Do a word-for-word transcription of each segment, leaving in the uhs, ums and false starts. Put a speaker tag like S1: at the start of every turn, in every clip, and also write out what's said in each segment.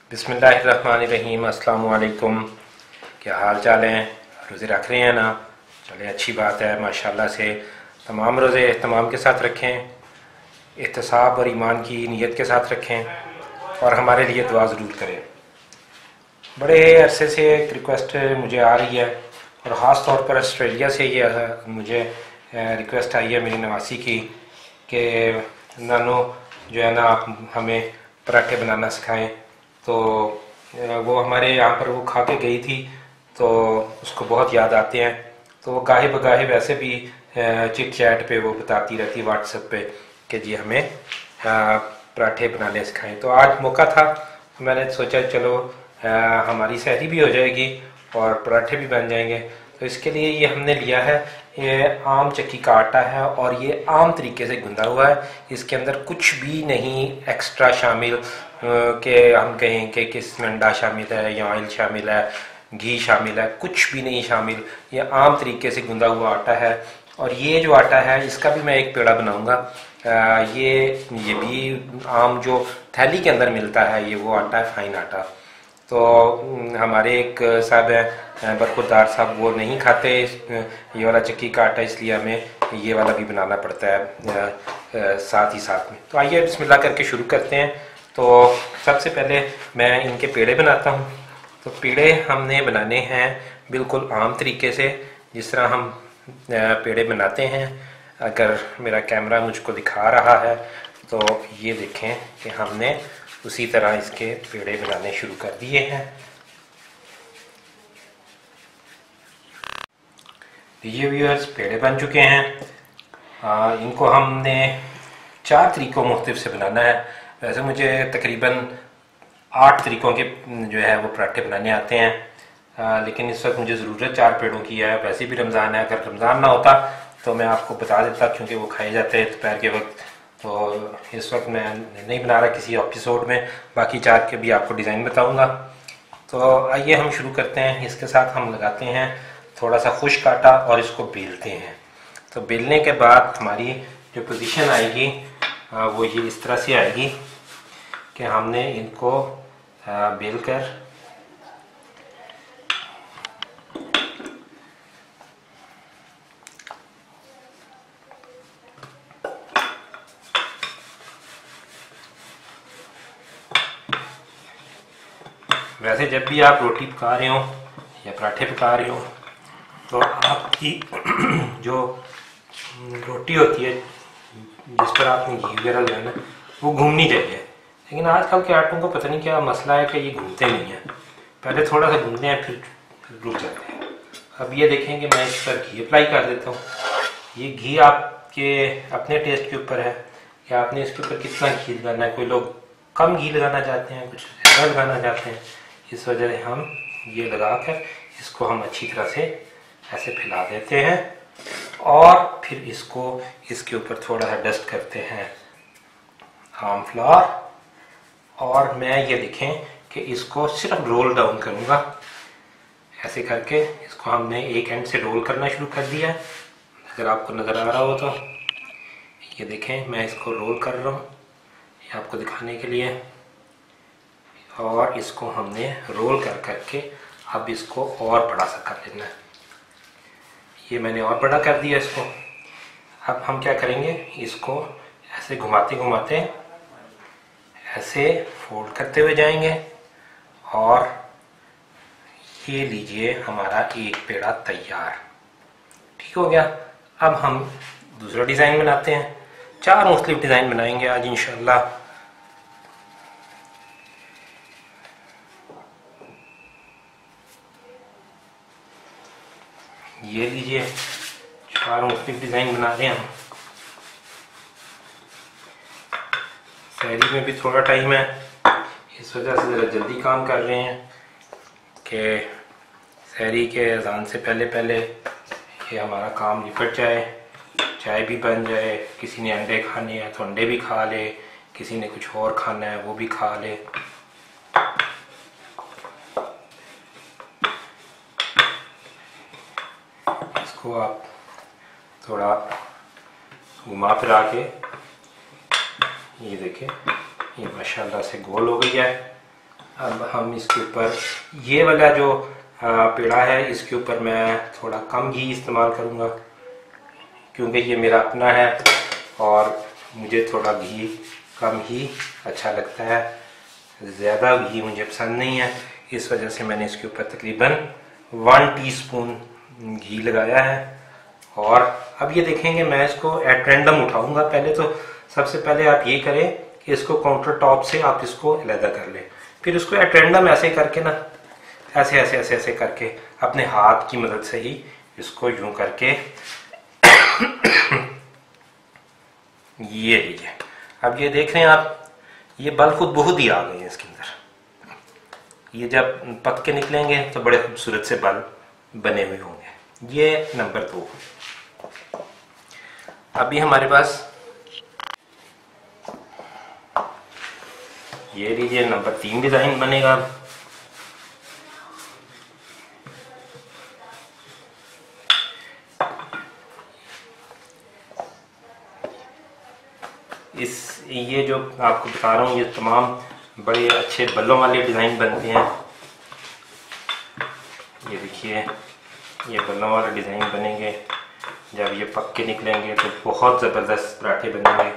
S1: बिस्मिल्लाहिर्रहमानिर्रहीम। अस्सलाम वालेकुम। क्या हाल चाल हैं? रोज़े रख रहे हैं ना? चले, अच्छी बात है। माशाल्लाह से तमाम रोज़े एहतमाम के साथ रखें, एहतसाब और ईमान की नीयत के साथ रखें और हमारे लिए दुआ ज़रूर करें। बड़े अरसे से एक रिक्वेस्ट मुझे आ रही है और ख़ास तौर पर ऑस्ट्रेलिया से ये मुझे रिक्वेस्ट आई है मेरी नवासी की कि नानो जो है ना आप हमें पराठे बनाना सिखाएं। तो वो हमारे यहाँ पर वो खा के गई थी तो उसको बहुत याद आते हैं। तो वो गाहे बगाहे वैसे भी चिट चैट पे वो बताती रहती है व्हाट्सएप पे कि जी हमें पराठे बनाने सिखाएं। तो आज मौका था, मैंने सोचा चलो आ, हमारी सहरी भी हो जाएगी और पराठे भी बन जाएंगे। तो इसके लिए ये हमने लिया है, ये आम चक्की का आटा है और ये आम तरीके से गूंदा हुआ है। इसके अंदर कुछ भी नहीं एक्स्ट्रा शामिल कि हम कहें कि किस में अंडा शामिल है या ऑयल शामिल है, घी शामिल है, कुछ भी नहीं शामिल। ये आम तरीके से गूंदा हुआ आटा है और ये जो आटा है इसका भी मैं एक पेड़ा बनाऊंगा। ये ये भी आम जो थैली के अंदर मिलता है ये वो आटा है, फाइन आटा। तो हमारे एक साहब हैं बरखुरदार साहब, वो नहीं खाते ये वाला चक्की का आटा, इसलिए हमें ये वाला भी बनाना पड़ता है साथ ही साथ में। तो आइए बिस्मिल्लाह करके शुरू करते हैं। तो सबसे पहले मैं इनके पेड़े बनाता हूँ। तो पेड़े हमने बनाने हैं बिल्कुल आम तरीके से जिस तरह हम पेड़े बनाते हैं। अगर मेरा कैमरा मुझको दिखा रहा है तो ये देखें कि हमने उसी तरह इसके पेड़े बनाने शुरू कर दिए हैं। ये व्यूअर्स पेड़े बन चुके हैं। आ, इनको हमने चार तरीक़ों मुख्तलिफ से बनाना है। वैसे मुझे तकरीबन आठ तरीक़ों के जो है वो पराठे बनाने आते हैं, आ, लेकिन इस वक्त मुझे ज़रूरत चार पेड़ों की है। वैसे भी रमज़ान है, अगर रमज़ान ना होता तो मैं आपको बता देता क्योंकि वो खाए जाते हैं दोपहर के वक्त। तो इस वक्त मैं नहीं बना रहा, किसी एपिसोड में बाकी चार के भी आपको डिज़ाइन बताऊंगा। तो आइए हम शुरू करते हैं। इसके साथ हम लगाते हैं थोड़ा सा खुश्क आटा और इसको बेलते हैं। तो बेलने के बाद हमारी जो पोजीशन आएगी वो ये इस तरह से आएगी कि हमने इनको बेल कर वैसे जब भी आप रोटी पका रहे हो या पराठे पका रहे हो तो आपकी जो रोटी होती है जिस पर आपने घी वगैरह लगाना वो घूमनी चाहिए। लेकिन आजकल के आटों को पता नहीं क्या मसला है कि ये घूमते नहीं हैं। पहले थोड़ा सा घूमते हैं फिर रुक जाते हैं। अब ये देखें कि मैं इस पर घी अप्लाई कर देता हूँ। ये घी आपके अपने टेस्ट के ऊपर है कि आपने इसके ऊपर कितना घी लगाना है। कोई लोग कम घी लगाना चाहते हैं, कुछ ज़्यादा लगाना चाहते हैं। इस वजह से हम ये लगाकर इसको हम अच्छी तरह से ऐसे फैला देते हैं और फिर इसको इसके ऊपर थोड़ा सा डस्ट करते हैं आम फ्लावर। और मैं ये देखें कि इसको सिर्फ रोल डाउन करूँगा। ऐसे करके इसको हमने एक एंड से रोल करना शुरू कर दिया। अगर आपको नज़र आ रहा हो तो ये देखें मैं इसको रोल कर रहा हूँ ये आपको दिखाने के लिए। और इसको हमने रोल कर करके अब इसको और बड़ा सा कर लेना है। ये मैंने और बड़ा कर दिया इसको। अब हम क्या करेंगे, इसको ऐसे घुमाते घुमाते ऐसे फोल्ड करते हुए जाएंगे और ये लीजिए हमारा एक पेड़ा तैयार। ठीक हो गया। अब हम दूसरा डिज़ाइन बनाते हैं। चार मुख्तलिफ डिज़ाइन बनाएंगे आज इंशाल्लाह। ये लीजिए चार मुख्तलिफ डिज़ाइन बना रहे हैं हम। सहरी में भी थोड़ा टाइम है, इस वजह से ज़रा जल्दी काम कर रहे हैं कि सहरी के अज़ान से पहले पहले ये हमारा काम निपट जाए, चाय भी बन जाए। किसी ने अंडे खाने हैं तो अंडे भी खा ले, किसी ने कुछ और खाना है वो भी खा ले। इसको आप थोड़ा घुमा फिरा के ये देखें ये माशाल्लाह से गोल हो गई है। अब हम इसके ऊपर ये वाला जो पेड़ा है इसके ऊपर मैं थोड़ा कम घी इस्तेमाल करूँगा, क्योंकि ये मेरा अपना है और मुझे थोड़ा घी कम ही अच्छा लगता है, ज़्यादा घी मुझे पसंद नहीं है। इस वजह से मैंने इसके ऊपर तकरीबन वन टीस्पून घी लगाया है। और अब ये देखेंगे मैं इसको एट रैंडम उठाऊंगा। पहले तो सबसे पहले आप ये करें कि इसको काउंटर टॉप से आप इसको अलहदा कर लें, फिर इसको एट रैंडम ऐसे करके ना ऐसे ऐसे ऐसे ऐसे करके अपने हाथ की मदद से ही इसको यूं करके ये लीजिए। अब ये देख रहे हैं आप, ये बल खुद बहुत ही आ गए हैं इसके अंदर। ये जब पक के निकलेंगे तो बड़े खूबसूरत से बल बने हुए होंगे। ये नंबर दो। अभी हमारे पास ये लीजिए नंबर तीन डिजाइन बनेगा। इस ये जो आपको बता रहा हूँ ये तमाम बड़े अच्छे बल्लों वाले डिज़ाइन बनते हैं। ये देखिए ये बल्लों वाले डिज़ाइन बनेंगे, जब ये पक के निकलेंगे तो बहुत ज़बरदस्त पराठे बनेंगे।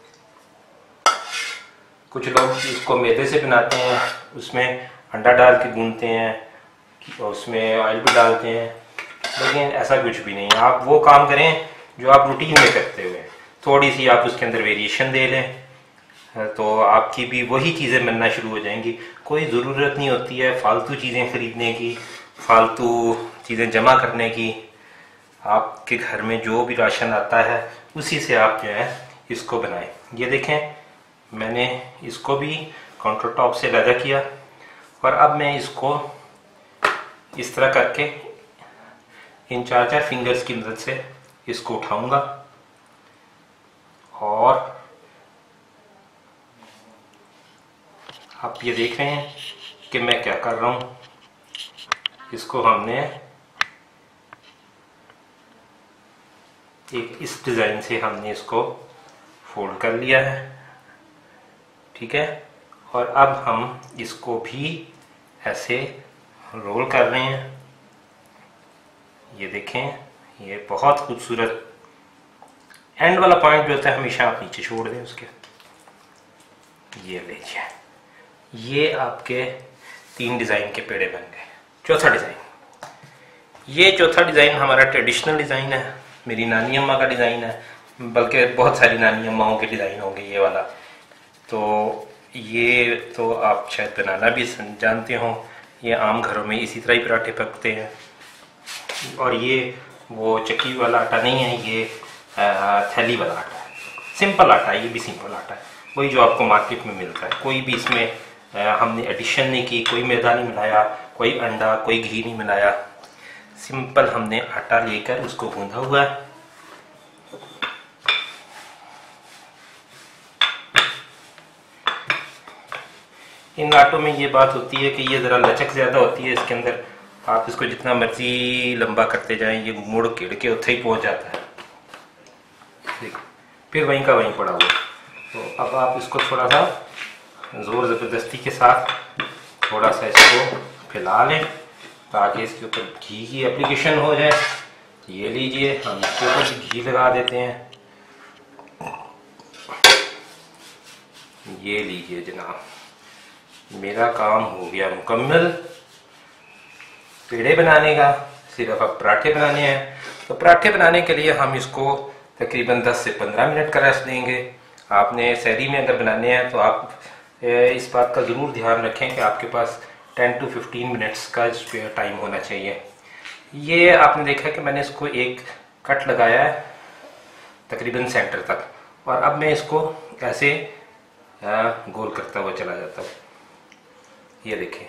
S1: कुछ लोग इसको मैदे से बनाते हैं, उसमें अंडा डाल के गूंदते हैं और उसमें ऑयल भी डालते हैं, लेकिन ऐसा कुछ भी नहीं है। आप वो काम करें जो आप रूटीन में करते हुए, थोड़ी सी आप उसके अंदर वेरिएशन दे लें तो आपकी भी वही चीज़ें बनना शुरू हो जाएंगी। कोई ज़रूरत नहीं होती है फालतू चीज़ें ख़रीदने की, फालतू चीज़ें जमा करने की। आपके घर में जो भी राशन आता है उसी से आप जो है इसको बनाएं। ये देखें मैंने इसको भी काउंटर टॉप से अलग किया और अब मैं इसको इस तरह करके इन चार चार फिंगर्स की मदद से इसको उठाऊंगा और आप ये देख रहे हैं कि मैं क्या कर रहा हूँ। इसको हमने एक इस डिज़ाइन से हमने इसको फोल्ड कर लिया है, ठीक है। और अब हम इसको भी ऐसे रोल कर रहे हैं। ये देखें ये बहुत खूबसूरत एंड वाला पॉइंट जो होता है हमेशा आप नीचे छोड़ दें उसके। ये लीजिए ये आपके तीन डिज़ाइन के पेड़े बन गए। चौथा डिज़ाइन, ये चौथा डिज़ाइन हमारा ट्रेडिशनल डिज़ाइन है, मेरी नानी अम्मा का डिज़ाइन है, बल्कि बहुत सारी नानी अम्माओं के डिज़ाइन होंगे ये वाला। तो ये तो आप शायद बनाना भी जानते हो, ये आम घरों में इसी तरह ही पराठे पकते हैं। और ये वो चक्की वाला आटा नहीं है, ये थैली वाला आटा है, सिंपल आटा है, ये भी सिंपल आटा है, वही जो आपको मार्केट में मिलता है। कोई भी इसमें आ, हमने एडिशन नहीं की, कोई मैदा नहीं मिलाया, कोई अंडा, कोई घी नहीं मिलाया, सिंपल हमने आटा लेकर उसको गूंधा हुआ है। इन आटों में ये बात होती है कि ये ज़रा लचक ज़्यादा होती है इसके अंदर, आप इसको जितना मर्जी लंबा करते जाएं ये मुड़ किड़ के उत्थे ही पहुंच जाता है। देखो फिर वहीं का वहीं पड़ा हुआ। तो अब आप इसको थोड़ा सा ज़ोर ज़बरदस्ती के साथ थोड़ा सा इसको फैला लें ताकि इसके ऊपर घी की एप्लीकेशन हो जाए। ये लीजिए हम इसके ऊपर घी लगा देते हैं। ये लीजिए जनाब, मेरा काम हो गया मुकम्मल पेड़े बनाने का। सिर्फ अब पराठे बनाने हैं। तो पराठे बनाने के लिए हम इसको तकरीबन दस से पंद्रह मिनट का रेस्ट देंगे। आपने सहरी में अगर बनाने हैं तो आप इस बात का ज़रूर ध्यान रखें कि आपके पास टेन टू फिफ्टीन मिनट्स का स्पेयर टाइम होना चाहिए। ये आपने देखा कि मैंने इसको एक कट लगाया है तकरीबन सेंटर तक, और अब मैं इसको ऐसे गोल करता हुआ चला जाता हूँ। ये देखें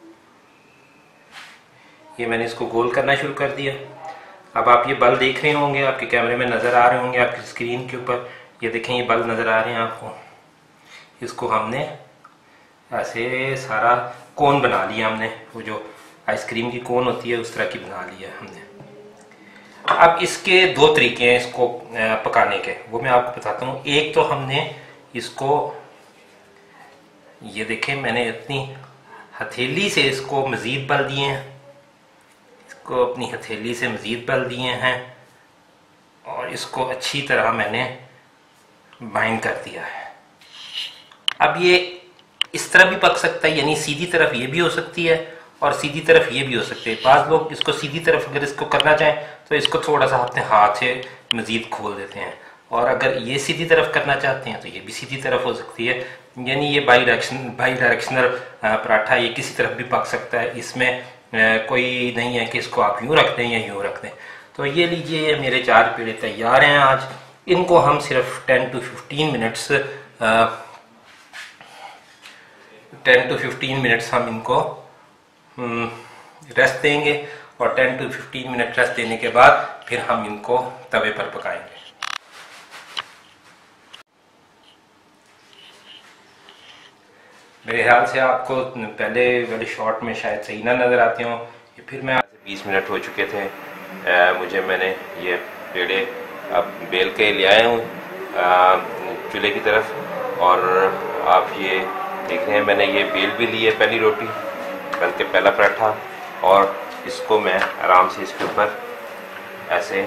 S1: ये मैंने इसको गोल करना शुरू कर दिया। अब आप ये बल देख रहे होंगे, आपके कैमरे में नज़र आ रहे होंगे, आपकी स्क्रीन के ऊपर ये देखें ये बल नज़र आ रहे हैं आपको। इसको हमने ऐसे सारा कोन बना लिया हमने, वो जो आइसक्रीम की कोन होती है उस तरह की बना लिया हमने। अब इसके दो तरीके हैं इसको पकाने के, वो मैं आपको बताता हूँ। एक तो हमने इसको ये देखें मैंने इतनी हथेली से इसको मज़ीद बल दिए हैं, इसको अपनी हथेली से मज़ीद बल दिए हैं और इसको अच्छी तरह मैंने बाइंड कर दिया है। अब ये इस तरह भी पक सकता है, यानी सीधी तरफ ये भी हो सकती है और सीधी तरफ ये भी हो सकती है। बाज़ लोग इसको सीधी तरफ अगर इसको करना चाहें तो इसको थोड़ा सा अपने हाथ से मज़ीद खोल देते हैं, और अगर ये सीधी तरफ करना चाहते हैं तो ये भी सीधी तरफ हो सकती है। यानी ये bi direction bidirectional paratha ये किसी तरफ भी पक सकता है, इसमें कोई नहीं है कि इसको आप यूँ रख दें या यूँ रख दें। तो ये लीजिए मेरे चार पेड़े तैयार हैं आज। इनको हम सिर्फ ten to fifteen minutes ten to fifteen minutes हम इनको रेस्ट देंगे, और ten to fifteen minute rest देने के बाद फिर हम इनको तवे पर पकाएंगे। मेरे ख्याल से आपको पहले वाले शॉट में शायद सही ना नज़र आते हो। फिर मैं बीस मिनट हो चुके थे आ, मुझे मैंने ये पेड़े अब बेल के ले आया हूँ चूल्हे की तरफ, और आप ये देख रहे हैं मैंने ये बेल भी ली है पहली रोटी बल्कि पहला पराठा, और इसको मैं आराम से इसके ऊपर ऐसे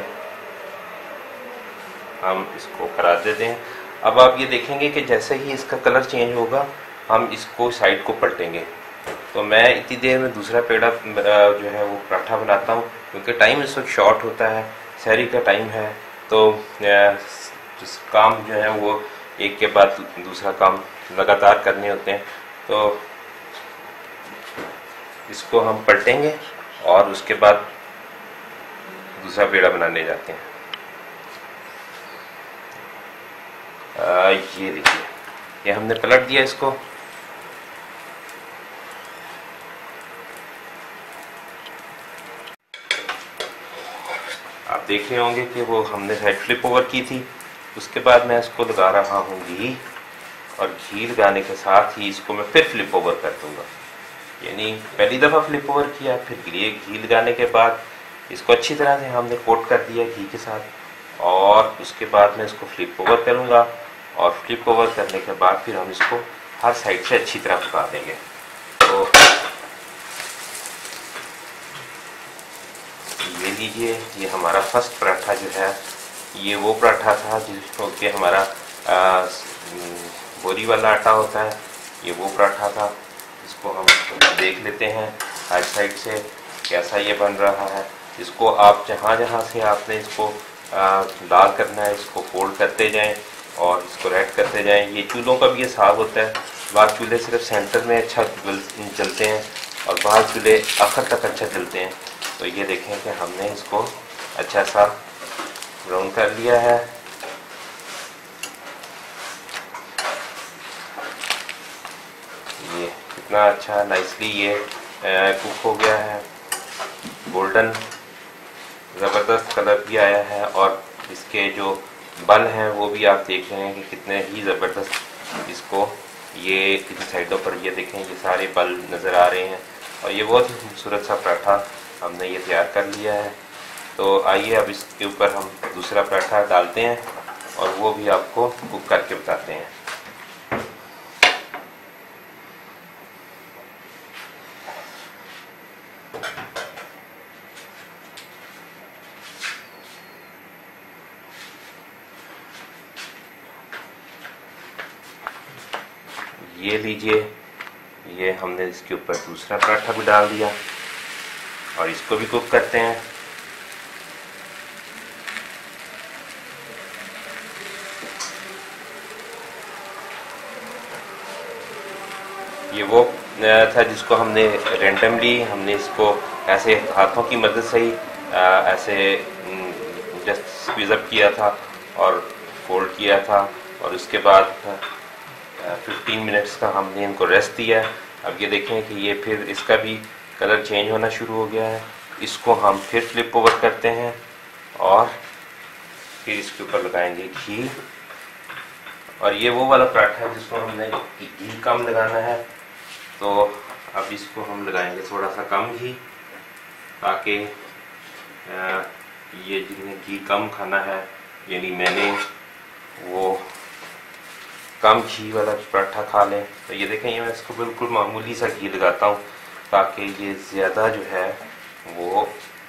S1: हम इसको करा देते हैं। अब आप ये देखेंगे कि जैसे ही इसका कलर चेंज होगा हम इसको साइड को पलटेंगे। तो मैं इतनी देर में दूसरा पेड़ा जो है वो पराठा बनाता हूँ, क्योंकि टाइम इस वक्त शॉर्ट होता है, सहरी का टाइम है, तो काम जो है वो एक के बाद दूसरा काम लगातार करने होते हैं। तो इसको हम पलटेंगे और उसके बाद दूसरा पेड़ा बनाने जाते हैं। आ, ये देखिए ये हमने पलट दिया इसको। आप देख रहे होंगे कि वो हमने साइड फ्लिप ओवर की थी, उसके बाद मैं इसको लगा रहा हूँ घी, और घी लगाने के साथ ही इसको मैं फिर फ्लिप ओवर कर दूंगा। यानी पहली दफ़ा फ्लिप ओवर किया, फिर घी लगाने के बाद इसको अच्छी तरह से हमने कोट कर दिया घी के साथ, और उसके बाद मैं इसको फ्लिप ओवर करूँगा, और फ्लिप ओवर करने के बाद फिर हम इसको हर साइड से अच्छी तरह पका देंगे। तो ये लीजिए ये हमारा फर्स्ट पराठा जो है, ये वो पराठा था जिसको कि हमारा आ, बोरी वाला आटा होता है, ये वो पराठा था। इसको हम देख लेते हैं हर साइड से कैसा ये बन रहा है। इसको आप जहाँ जहाँ से आपने इसको लाल करना है इसको फोल्ड करते जाएं और इसको रेड करते जाएं। ये चूल्हों का भी ये हिसाब होता है, बाद चूल्हे सिर्फ सेंटर में अच्छा जलते हैं और बाद चूल्हे आखिर तक अच्छा जलते हैं। तो ये देखें कि हमने इसको अच्छा सा ब्राउन कर लिया है। ये कितना अच्छा नाइसली ये कुक हो गया है, गोल्डन ज़बरदस्त कलर भी आया है, और इसके जो बल हैं वो भी आप देख रहे हैं कि कितने ही ज़बरदस्त इसको ये किसी साइडों पर ये देखें ये सारे बल नज़र आ रहे हैं, और ये बहुत ही खूबसूरत सा पराठा हमने ये तैयार कर लिया है। तो आइए अब इसके ऊपर हम दूसरा पराठा डालते हैं और वो भी आपको कुक करके बताते हैं। ये लीजिए ये हमने इसके ऊपर दूसरा पराठा भी डाल दिया और इसको भी कुक करते हैं। ये वो था जिसको हमने रैंडमली हमने इसको ऐसे हाथों की मदद से ही ऐसे जस्ट स्क्वीज़ अप किया था और फोल्ड किया था, और उसके बाद पंद्रह मिनट्स का हमने इनको रेस्ट दिया। अब ये देखें कि ये फिर इसका भी कलर चेंज होना शुरू हो गया है। इसको हम फिर फ्लिप ओवर करते हैं और फिर इसके ऊपर लगाएंगे घी, और ये वो वाला पराठा है जिसको हमने घी कम लगाना है। तो अब इसको हम लगाएंगे थोड़ा सा कम घी, ताकि ये जिन्हें घी कम खाना है, यानी मैंने वो
S2: कम घी वाला पराठा खा लें। तो ये देखें, ये मैं इसको बिल्कुल मामूली सा घी लगाता हूँ ताकि ये ज़्यादा जो है वो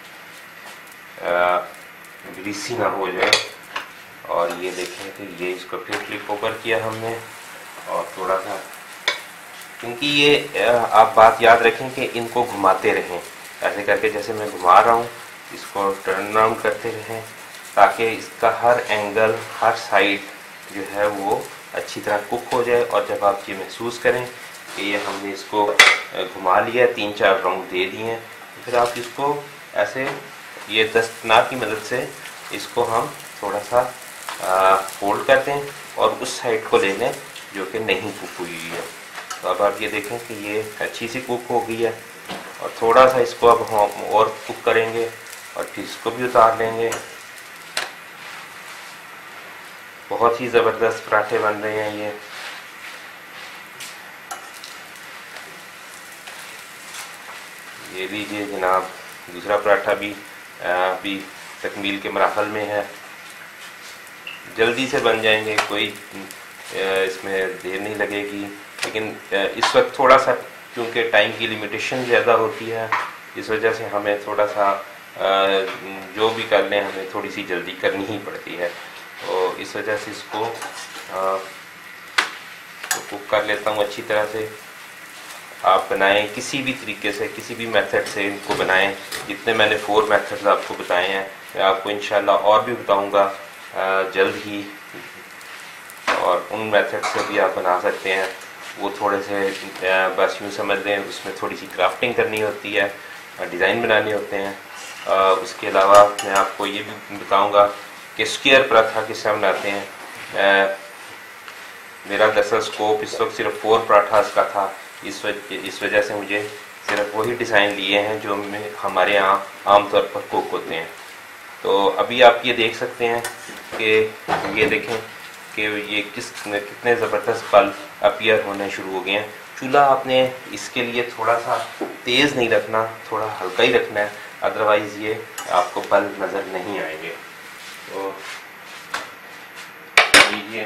S2: ग्रीसी ना हो जाए। और ये देखें कि ये इसको फिर फ्लिप ओवर किया हमने, और थोड़ा सा, क्योंकि ये आप बात याद रखें कि इनको घुमाते रहें ऐसे करके, जैसे मैं घुमा रहा हूँ, इसको टर्न अराउंड करते रहें ताकि इसका हर एंगल, हर साइड जो है वो अच्छी तरह कुक हो जाए। और जब आप ये महसूस करें कि ये हमने इसको घुमा लिया, तीन चार राउंड दे दिए हैं, फिर आप इसको ऐसे ये दस्तनार की मदद से इसको हम थोड़ा सा फोल्ड करते हैं और उस साइड को ले लें जो कि नहीं कुक हुई है। तो अब आप ये देखें कि ये अच्छी सी कुक हो गई है, और थोड़ा सा इसको अब हम और कुक करेंगे और फिर इसको भी उतार लेंगे। बहुत ही ज़बरदस्त पराठे बन रहे हैं ये। ये लीजिए जनाब, दूसरा पराठा भी अभी तकमील के मराहल में है, जल्दी से बन जाएंगे, कोई इसमें देर नहीं लगेगी। लेकिन इस वक्त थोड़ा सा क्योंकि टाइम की लिमिटेशन ज़्यादा होती है, इस वजह से हमें थोड़ा सा जो भी कर लें हमें थोड़ी सी जल्दी करनी ही पड़ती है। तो इस वजह से इसको तो कुक कर लेता हूँ अच्छी तरह से। आप बनाएं किसी भी तरीके से, किसी भी मेथड से इनको बनाएं, जितने मैंने फोर मेथड्स आपको बताए हैं मैं आपको इंशाल्लाह और भी बताऊंगा जल्द ही, और उन मेथड से भी आप बना सकते हैं। वो थोड़े से बस यूँ समझ लें, उसमें थोड़ी सी क्राफ्टिंग करनी होती है, डिज़ाइन बनाने होते हैं। उसके अलावा मैं आपको ये भी बताऊंगा कि स्क्वायर पराठा किस तरह बनाते हैं। मेरा दरअसल स्कोप इस वक्त सिर्फ फोर पराठास का था, इस वजह इस वजह से मुझे सिर्फ वही डिज़ाइन लिए हैं जो में हमारे यहाँ आमतौर पर कुक होते हैं। तो अभी आप ये देख सकते हैं कि ये देखें कि ये किस कितने ज़बरदस्त पल अपीयर होने शुरू हो गए हैं। चूल्हा आपने इसके लिए थोड़ा सा तेज़ नहीं रखना, थोड़ा हल्का ही रखना है, अदरवाइज़ ये आपको पल नज़र नहीं आएंगे। तो लीजिए,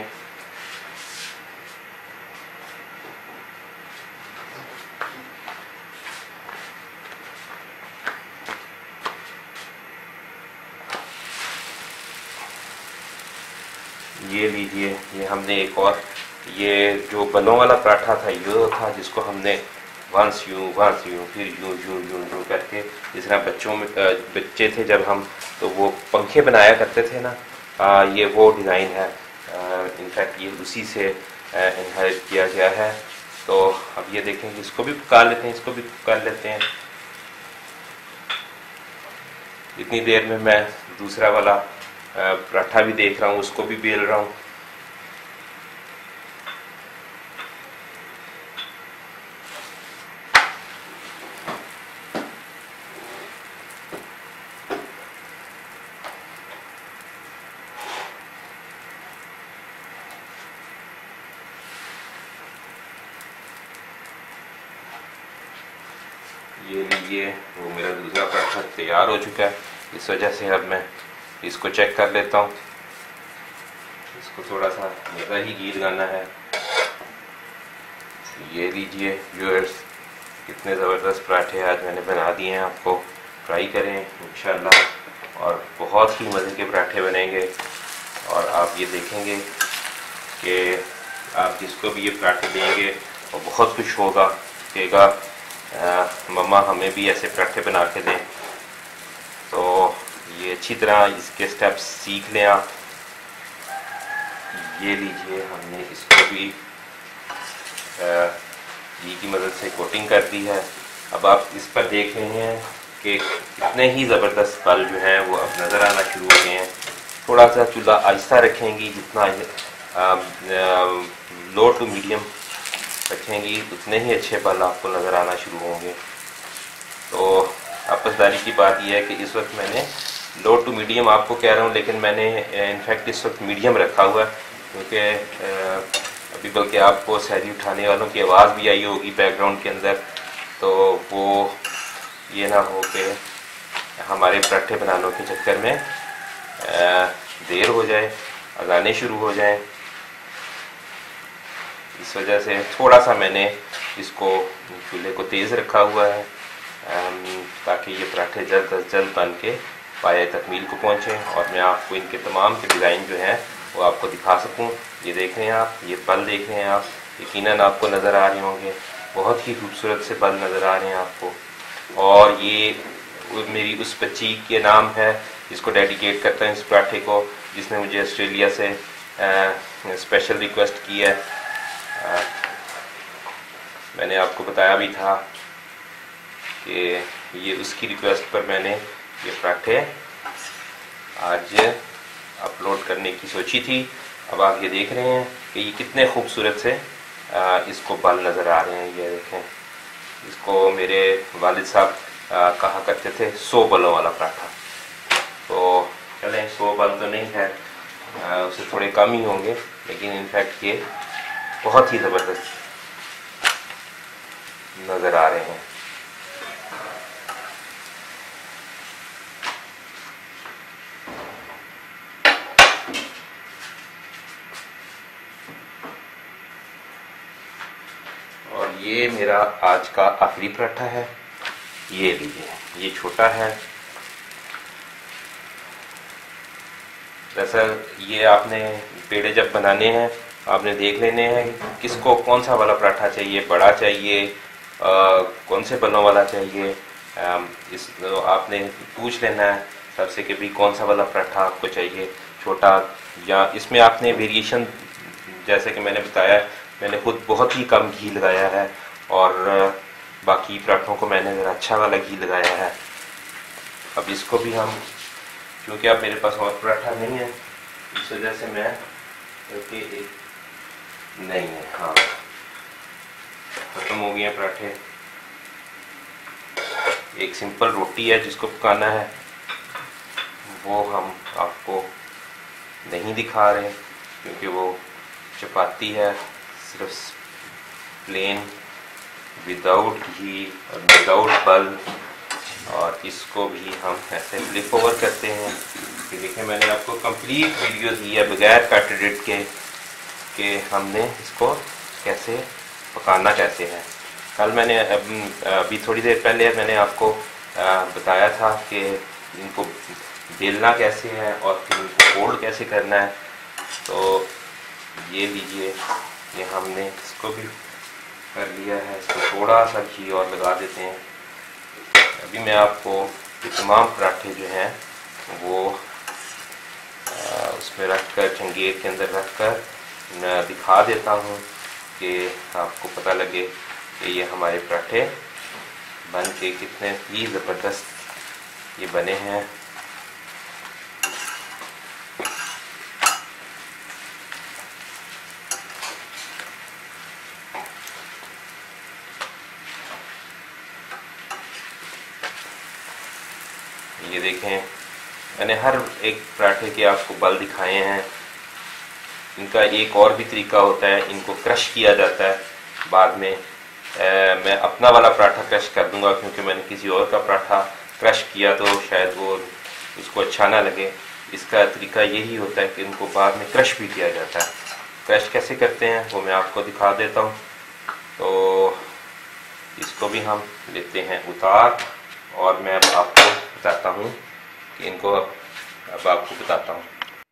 S2: ये लीजिए, ये हमने एक और, ये जो बलों वाला पराठा था ये था जिसको हमने वंस यूँ वंस यूँ फिर यूँ यूँ यूँ यूँ करके, जिस तरह बच्चों में बच्चे थे जब हम, तो वो पंखे बनाया करते थे ना, आ, ये वो डिज़ाइन है। इनफैक्ट ये उसी से इनहेरिट किया गया है। तो अब ये देखें कि इसको भी पका लेते हैं, इसको भी पका लेते हैं। इतनी देर में मैं दूसरा वाला पराठा भी देख रहा हूँ, उसको भी बेल रहा हूँ। ये लीजिए, वो मेरा दूसरा पराठा तैयार हो चुका है। इस वजह से अब मैं इसको चेक कर लेता हूँ। इसको थोड़ा सा ज़्यादा ही घी लगाना है। ये लीजिए व्यूअर्स, कितने ज़बरदस्त पराठे आज मैंने बना दिए हैं, आपको ट्राई करें इंशाल्लाह, और बहुत ही मज़े के पराठे बनेंगे। और आप ये देखेंगे कि आप जिसको भी ये पराठे देंगे वो बहुत खुश होगा, कहेगा मम्मा हमें भी ऐसे पराठे बना के दें। तो ये अच्छी तरह इसके स्टेप्स सीख लें आप। ये लीजिए, हमने इसको भी घी की मदद से कोटिंग कर दी है। अब आप इस पर देख रहे हैं कि कितने ही ज़बरदस्त पल जो हैं वो अब नज़र आना शुरू हो गए हैं। थोड़ा सा चूल्हा आहिस्ता रखेंगी, जितना लो टू मीडियम रखेंगी उतने ही अच्छे पल आपको नज़र आना शुरू होंगे। तो आपसदारी की बात यह है कि इस वक्त मैंने लो टू मीडियम आपको कह रहा हूँ, लेकिन मैंने इनफैक्ट इस वक्त मीडियम रखा हुआ है, क्योंकि अभी बल्कि आपको सहरी उठाने वालों की आवाज़ भी आई होगी बैकग्राउंड के अंदर, तो वो ये ना हो कि हमारे पराठे बनाने के चक्कर में देर हो जाए, अजानें शुरू हो जाएं। इस वजह से थोड़ा सा मैंने इसको चूल्हे को तेज़ रखा हुआ है ताकि ये पराठे जल्द अज जल्द बन के पाया तकमील को पहुँचें और मैं आपको इनके तमाम के डिज़ाइन जो हैं वो आपको दिखा सकूं। ये देख रहे हैं आप, ये बल देख रहे हैं आप, यकीनन आपको नज़र आ रहे होंगे, बहुत ही खूबसूरत से बल नज़र आ रहे हैं आपको। और ये मेरी उस बच्ची के नाम है जिसको डेडिकेट करता हूँ इस पराठे को, जिसने मुझे ऑस्ट्रेलिया से स्पेशल रिक्वेस्ट की है। आ, मैंने आपको बताया भी था कि ये उसकी रिक्वेस्ट पर मैंने ये पराठे आज अपलोड करने की सोची थी। अब आप ये देख रहे हैं कि ये कितने खूबसूरत से आ, इसको बल नज़र आ रहे हैं। ये देखें, इसको मेरे वालिद साहब कहा करते थे सौ बलों वाला पराठा। तो चलें, सौ बल तो नहीं है, आ, उससे थोड़े कम ही होंगे, लेकिन इनफैक्ट ये बहुत ही ज़बरदस्त नज़र आ रहे हैं। और ये मेरा आज का आखिरी पराठा है। ये लीजिए, ये छोटा है। दरअसल ये आपने पेड़े जब बनाने हैं आपने देख लेने हैं किसको कौन सा वाला पराठा चाहिए, बड़ा चाहिए, आ, कौन से बलों वाला चाहिए। आ, इस तो आपने पूछ लेना है सबसे कि भी कौन सा वाला पराठा आपको चाहिए, छोटा या इसमें आपने वेरिएशन, जैसे कि मैंने बताया मैंने खुद बहुत ही कम घी लगाया है और बाकी पराठों को मैंने ज़रा अच्छा वाला घी लगाया है। अब इसको भी हम, क्योंकि अब मेरे पास और पराठा नहीं है इस वजह से मैं, क्योंकि एक नहीं है, हाँ ख़त्म हो गए पराठे। एक सिंपल रोटी है जिसको पकाना है, वो हम आपको नहीं दिखा रहे क्योंकि वो चपाती है, सिर्फ प्लेन विदाउट घी और विदाउट बल। और इसको भी हम ऐसे फ्लिप ओवर करते हैं कि देखिए मैंने आपको कंप्लीट वीडियो दी है बगैर कट एडिट के कि हमने इसको कैसे पकाना कैसे है। कल मैंने अभी थोड़ी देर पहले मैंने आपको बताया था कि इनको बेलना कैसे है और फिर इनको फोल्ड कैसे करना है। तो ये लीजिए, ये हमने इसको भी कर लिया है। इसको थोड़ा सा घी और लगा देते हैं। अभी मैं आपको ये तमाम पराठे जो हैं वो आ, उसमें रख कर, चंगेर के अंदर रख कर मैं दिखा देता हूँ कि आपको पता लगे कि ये हमारे पराठे बन के कितने ही ज़बरदस्त ये बने हैं। ये देखें, मैंने हर एक पराठे के आपको बल दिखाए हैं। इनका एक और भी तरीका होता है, इनको क्रश किया जाता है बाद में। आ, मैं अपना वाला पराठा क्रश कर दूंगा क्योंकि मैंने किसी और का पराठा क्रश किया तो शायद वो उसको अच्छा ना लगे। इसका तरीका यही होता है कि इनको बाद में क्रश भी किया जाता है। क्रश कैसे करते हैं वो मैं आपको दिखा देता हूँ। तो इसको भी हम लेते हैं उतार और मैं अब आपको बताता हूँ कि इनको अब आपको बताता हूँ।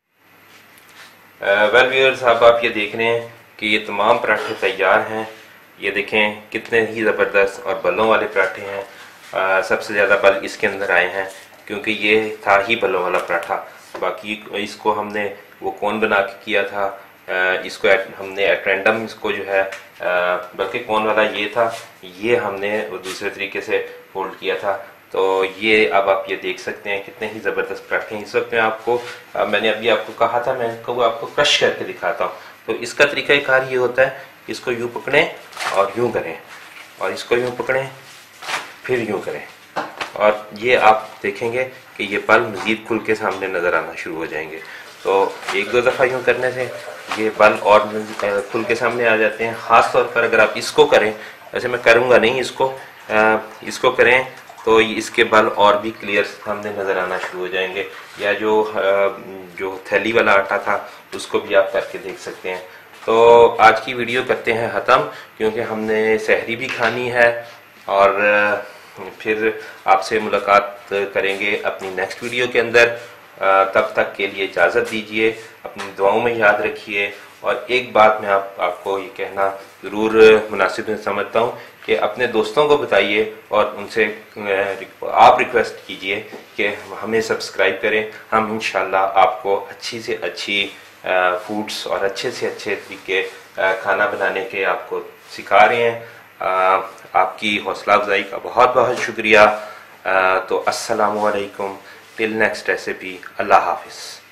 S2: वेल व्यूअर्स, अब आप ये देख रहे हैं कि ये तमाम पराठे तैयार हैं। ये देखें कितने ही ज़बरदस्त और बलों वाले पराठे हैं। आ, सबसे ज़्यादा बल इसके अंदर आए हैं क्योंकि ये था ही बलों वाला पराठा। बाकी इसको हमने वो कौन बना के किया था, आ, इसको एट, हमने एट रैंडम इसको जो है, बल्कि कौन वाला ये था, ये हमने दूसरे तरीके से फोल्ड किया था। तो ये अब आप ये देख सकते हैं कितने ही ज़बरदस्त पराठे हैं। इस वक्त मैं आपको आ, मैंने अभी आपको कहा था मैं इसको आपको क्रश करके दिखाता हूँ। तो इसका तरीक़ाकार ये होता है, इसको यूँ पकड़ें और यूँ करें और इसको यूँ पकड़ें फिर यूँ करें, और ये आप देखेंगे कि ये बल मज़ीद खुल के सामने नज़र आना शुरू हो जाएंगे। तो एक दो दफ़ा यूँ करने से ये बल और खुल के सामने आ जाते हैं। ख़ास तौर पर अगर आप इसको करें, वैसे मैं करूँगा नहीं, इसको आ, इसको करें तो इसके बल और भी क्लियर सामने नज़र आना शुरू हो जाएंगे। या जो जो थैली वाला आटा था उसको भी आप करके देख सकते हैं। तो आज की वीडियो करते हैं ख़त्म, क्योंकि हमने सहरी भी खानी है और फिर आपसे मुलाकात करेंगे अपनी नेक्स्ट वीडियो के अंदर। तब तक के लिए इजाज़त दीजिए, अपनी दुआओं में याद रखिए। और एक बात मैं आप, आपको ये कहना ज़रूर मुनासिब में समझता हूँ कि अपने दोस्तों को बताइए और उनसे आप रिक्वेस्ट कीजिए कि हमें सब्सक्राइब करें। हम इंशाल्लाह आपको अच्छी से अच्छी फूड्स और अच्छे से अच्छे तरीके खाना बनाने के आपको सिखा रहे हैं। आपकी हौसला अफजाई का बहुत बहुत शुक्रिया। तो अस्सलामु अलैकुम, टिल नेक्स्ट रेसिपी, अल्लाह हाफिज़।